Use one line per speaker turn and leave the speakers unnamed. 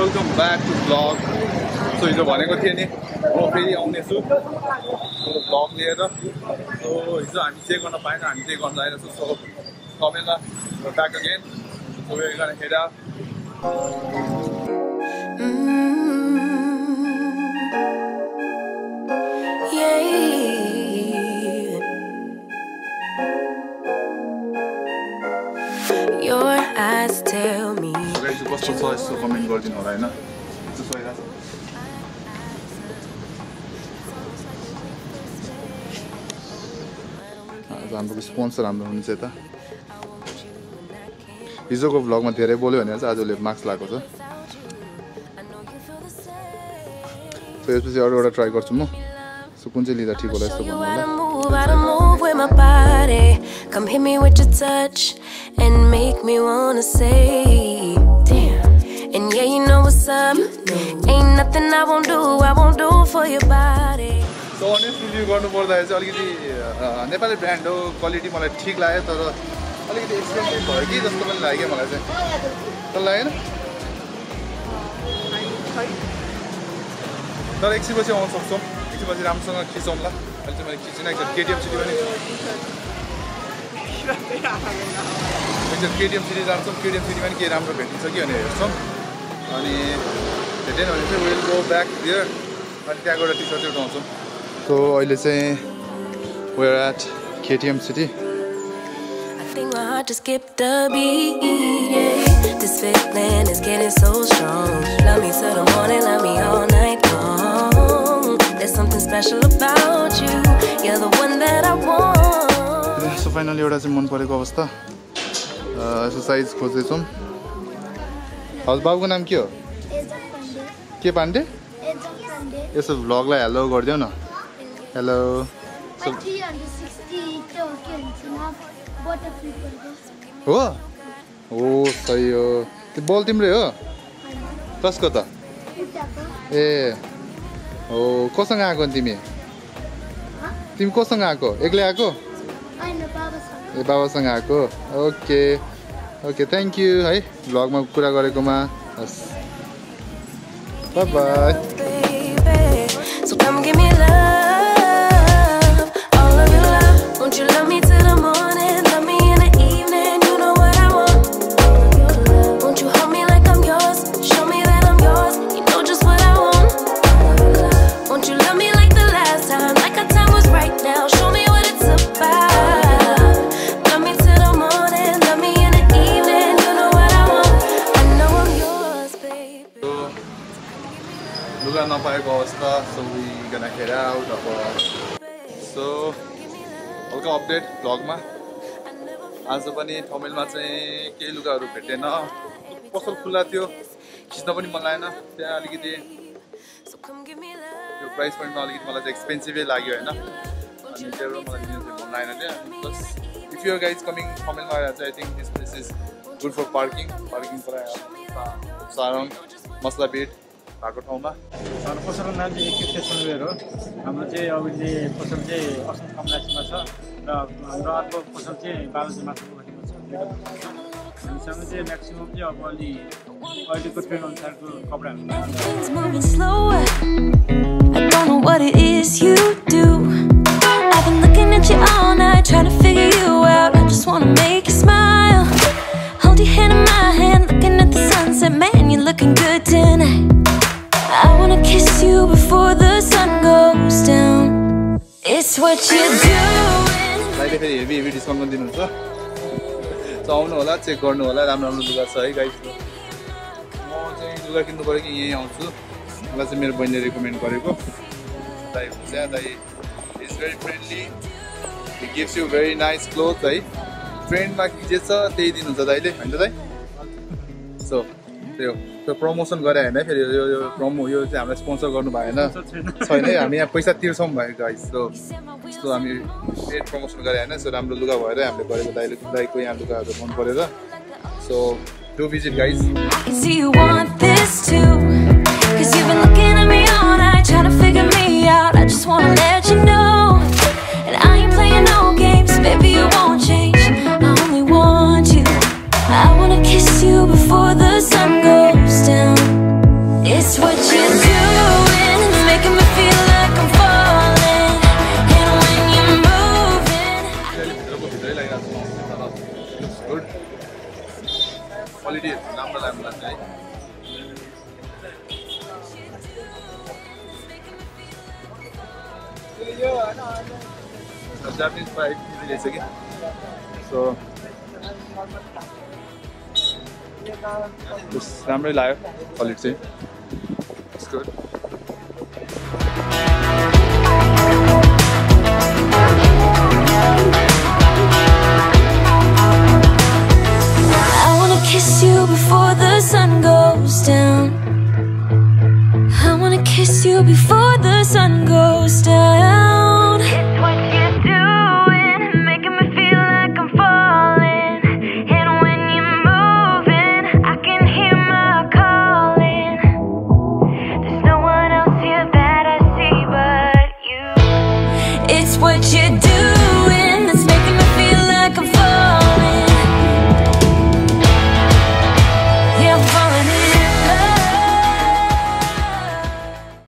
welcome back to vlog. So हिजो भनेको थिएँ नि म फेरि आउने छु vlog लिएर. So हिजो हामी चाहिँ गर्न पाएन, हामी चाहिँ गर्न आइरहेको छु. So thamel, we're back again. So we're gonna head out.
Your eyes tell me.
So guys, कस्तो छ यसो कमेन्ट गरिदिनु होला हैन. त्यसो भइराछ. हाम्रो स्पोन्सर हाम्रो हुनुहुन्छ यता. हिजोको भ्लगमा धेरै बोल्यो भनेर चाहिँ आजले मार्क्स लगाएको छ. सो यसपछि अरु एउटा ट्राई गर्छु म. सो कुन चाहिँ लिँदा ठिक होला यस्तो भन्नु होला.
Come hit me with your touch and make me wanna say, damn. And yeah, you know what's up. Ain't nothing I won't do for your body.
So honestly review गर्नु पर्दा चाहिँ अलिकति नेपाली ब्रान्ड हो, क्वालिटी मलाई ठीक लाग्यो तर अलिकति एक्सपेन्सिभ भयो कि जस्तो पनि लाग्यो मलाई चाहिँ. तर लागेन? तर एकछिनपछि आउन सक्छौँ. एकछिनपछि राम्रोसँग खिचौँला. अहिले चाहिँ मैले खिचिन एकचोटि केटिएम सिटी पनि. एकचोटि केटिएम सिटी जान्छौँ. केटिएम सिटीमा पनि के राम्रो भेटिन्छ कि भनेर हेर्छौँ. अनि भेटेन भने चाहिँ विल गो ब्याक हियर. अनि त्यहाँ गएर टी सर्ट चाहिँ उठाउँछौँ. So अहिले चाहिँ we're at KTM City.
I think my heart just skipped a beat. Yeah. This feeling is getting so strong. Love me till the morning, love me all night long. There's something special about you. You're the one that I want.
So finally एउटा चाहिँ मन परेको अवस्था. यसो size खोज्दैछौँ. हजुर बाबुको नाम के हो? के पाण्डे? यसो भ्लगलाई हेलो गरिदेऊ न. हेलो. हो? हो सही हो. त्यो बल तिम्रै हो? कसको त? ए हो. कोसँग आएको तिमी? तिमी कोसँग आएको? एक्लै आएको? ए बाबासँग आएको. ओके ओके थ्याङ्क यू है भ्लगमा कुरा गरेकोमा. हस् bye bye.
So come give me love, all of your love. Won't you love me till the morning, love me in the evening, you know what I want. Won't you hold me like I'm yours, show me that I'm yours, you know just what I want. Won't you love me like the last time, like our time was right now, show me what it's about. Love me till the morning, love me in the evening, you know what I want. I know I'm yours, baby.
लुगा नपाएको अवस्था. So we gonna head out अब. So हल्का update भ्लगमा. आज पनि थमेलमा चाहिँ केही लुगाहरू भेटेन. पसल खुल्ला थियो, खिच्न पनि मन लागेन. त्यहाँ अलिकति त्यो प्राइस पोइन्टमा अलिकति मलाई चाहिँ एक्सपेन्सिभै लाग्यो होइन. अनि त्यही भएर मलाई लिन चाहिँ मन लागेन त्यहाँ. Plus if you guys coming थमेलमा चाहिँ I think this place is good for parking. Parking surround मसला बेड भएको ठाउँमा.
हाम्रो पसलको नाम चाहिँ एक्सटेसन वेयर हो. हाम्रो चाहिँ अहिले पसल चाहिँ असन कम्प्लेक्समा छ र हाम्रो अर्को पसल चाहिँ बालाजी माछाको घाटीमा छ. हामीसँग चाहिँ म्याक्सिमम् चाहिँ अब अहिलेको ट्रेन्ड अनुसारको कपडाहरू.
I don't know what it is you do. I've been looking at you all night, trying to figure you out. I just wanna make you smile. Hold your hand in my hand, looking at the sunset. Man, you're looking good tonight. I wanna kiss you before the sun goes down. It's what you're doing.
अहिले फेरि heavy discount पनि दिनुहुन्छ. So आउनु होला, check गर्नु होला. राम्रो राम्रो लुगा छ है गाइस. म चाहिँ लुगा किन्नु पऱ्यो कि यहीँ आउँछु. मलाई चाहिँ मेरो बहिनीले रिकमेन्ड गरेको. दाइ हुन्छ दाइ is very friendly. He gives you very nice cloth है. ट्रेन्डमा जे छ त्यही दिनुहुन्छ दाइले होइन दाइ. सो त्यो प्रमोसन गरे होइन फेरि यो यो चाहिँ हामीलाई स्पोन्सर गर्नु भएन छैन. हामी यहाँ पैसा तिर्छौँ भयो गाइस. सो यस्तो हामी पेड प्रमोसन गरे होइन. सो राम्रो लुगा भएर हामीले गरेको दाइको यहाँ लुगाहरू मन परेर. So do visit guys.
Baby, you won't change. I only want you. I wanna kiss you before the sun goes down.
राम्रो लाग्ला है। जापानिज फ्राइड इजी रहेछ कि सो राम्रै लाग्यो क्वालिटी चाहिँ it's good.
Kiss you before the sun goes down. I wanna kiss you before the sun goes down. It's what you're doing, making me feel like I'm falling. And when you're moving, I can hear my calling. There's no one else here that I see but you. It's what you do.